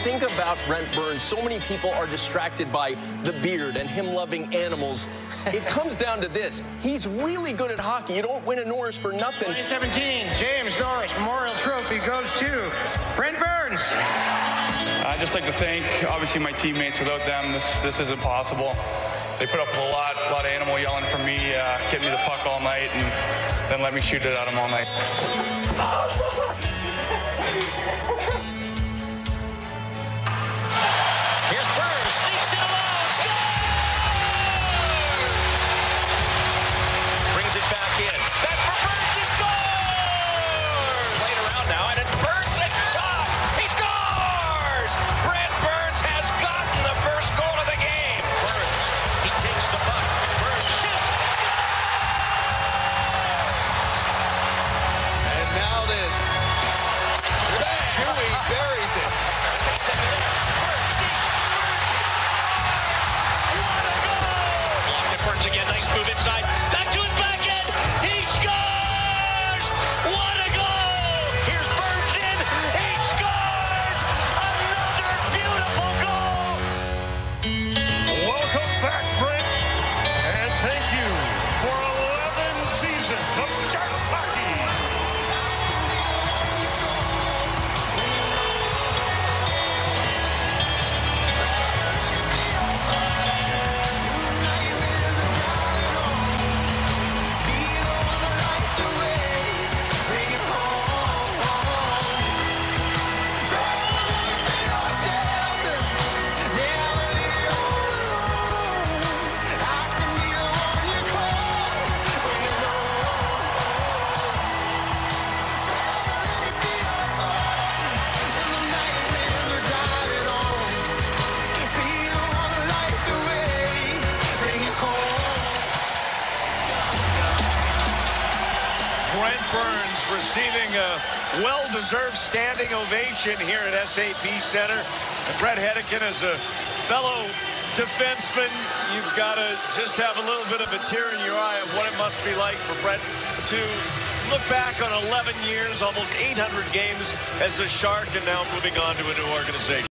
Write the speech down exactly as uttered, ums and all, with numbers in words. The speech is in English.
think about Brent Burns, so many people are distracted by the beard and him loving animals. It comes down to this. He's really good at hockey. You don't win a Norris for nothing. twenty seventeen James Norris Memorial Trophy goes to Brent Burns. I'd just like to thank, obviously, my teammates. Without them, this this isn't possible. They put up with a lot, a lot of animal yelling from me, uh, getting me the puck all night, and then let me shoot it at them all night. Here's Burns, sneaks it alone, scores! Brings it back in. Back for Burns, he scores! Played around now, and it's Burns at top. He scores! Brent Burns has gotten the first goal of the game. Burns, he takes the puck. Burns shoots. And now this. Chewy buries it. Burns again, nice move inside. Back to his backhand. He scores! What a goal! Here's Burns in. He scores! Another beautiful goal! Welcome back, Brent. And thank you for eleven seasons of Sharks hockey. Brent Burns receiving a well-deserved standing ovation here at S A P Center. And Brett Hedican, as a fellow defenseman, you've got to just have a little bit of a tear in your eye of what it must be like for Brett to look back on eleven years, almost eight hundred games as a Shark, and now moving on to a new organization.